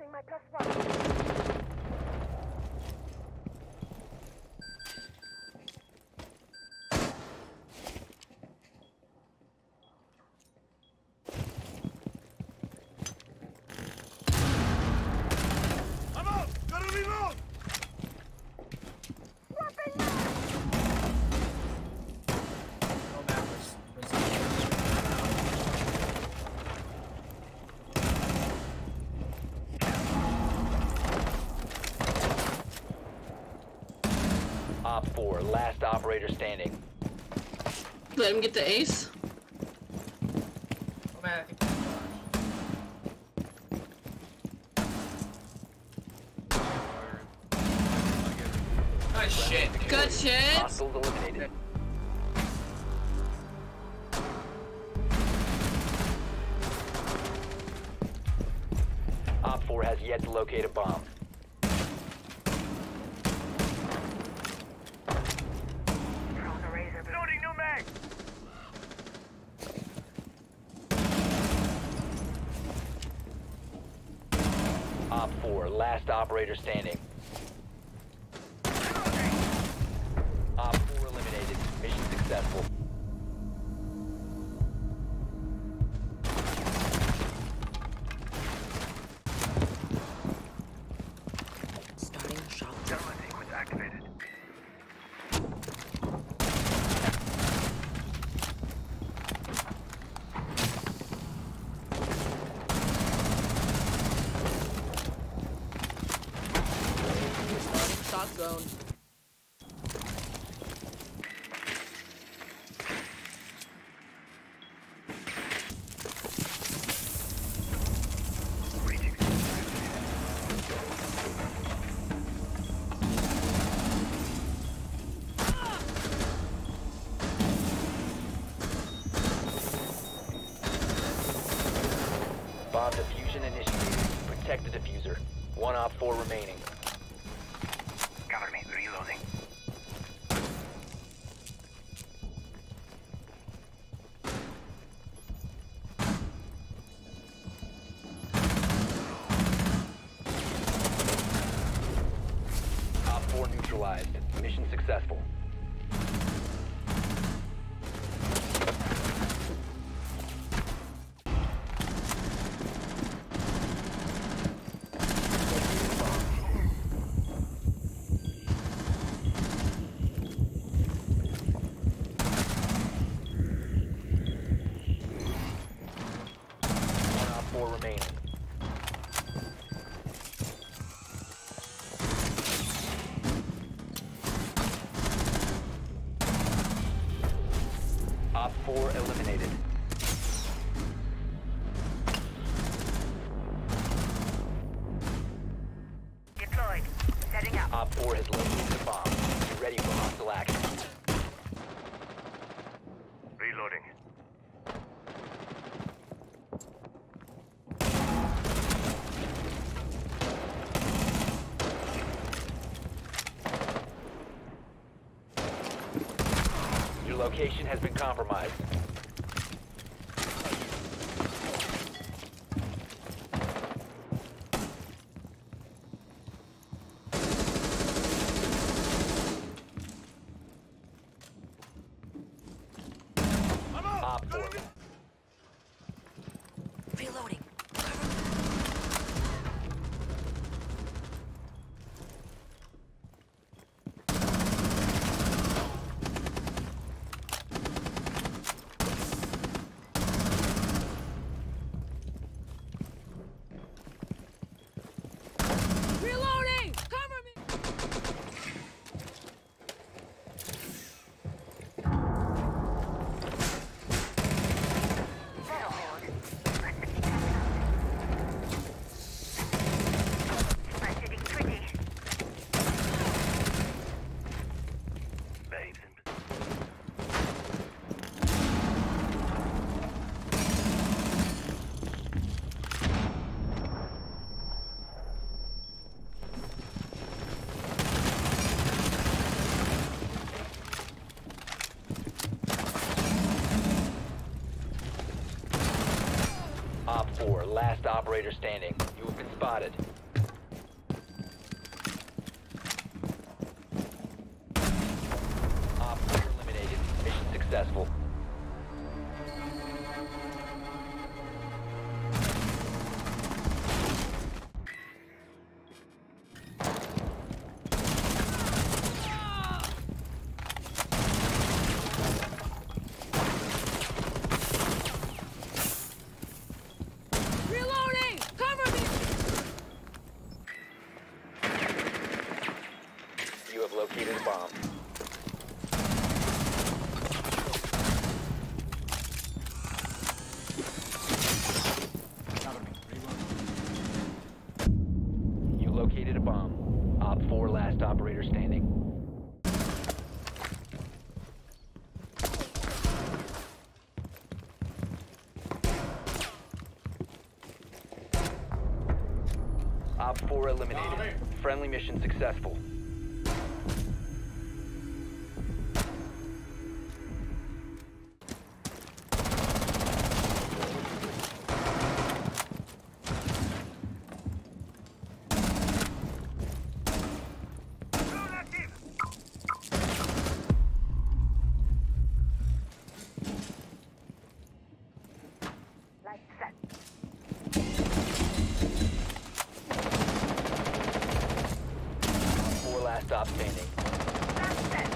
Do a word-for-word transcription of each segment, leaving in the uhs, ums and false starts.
Using my plus one. I'm out! Gotta reload! Swapping now! Oh, that was, was Op four, last operator standing. Let him get the ace. Oh man, I think nice shit. Good shit. Hostiles eliminated. Op four has yet to locate a bomb. Loading new mag! Op four, last operator standing. Op four eliminated. Mission successful. Starting shot. Gamma sequence activated. Starting shot zone. Reaching. Bomb diffusion initiated. Protect the diffuser. One Op four remaining. Cover me. Reloading. Op four neutralized. Mission successful. One Op four remaining. Op four eliminated. Deployed. Setting up. Op four has located the bomb. Be ready for hostile action. Reloading. Your location has been compromised. I'm out! Op Gotta four. re- Reloading. last operator standing. You have been spotted. Op four eliminated. Mission successful. Reloading! Cover me! You have located a bomb. Cover me. Reload. You located a bomb. Op four last operator standing. Op four eliminated. Friendly mission successful. Drone active. Light set. Four last stop standing. Last set.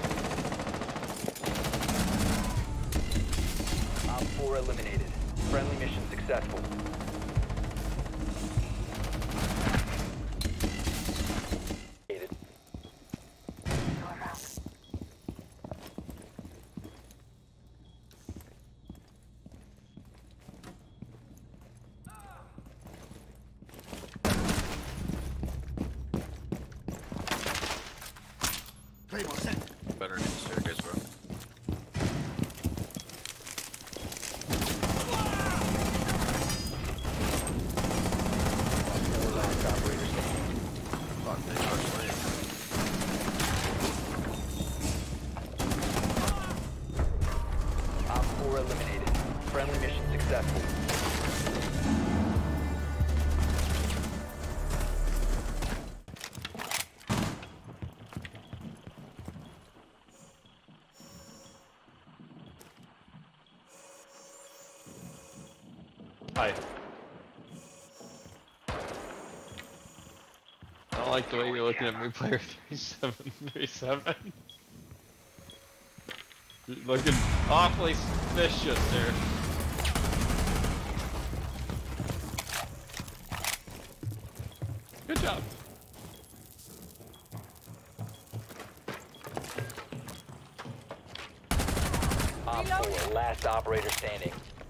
Op four eliminated. Friendly mission successful. Go around. Claymore set. Better than the staircase, bro. Four last operator standing. Fuck, they are slaying. Op four eliminated. Friendly mission successful. Hi. I don't like the way you're looking at me, player three seven three seven. You're looking awfully suspicious there. Good job. Op four last operator standing.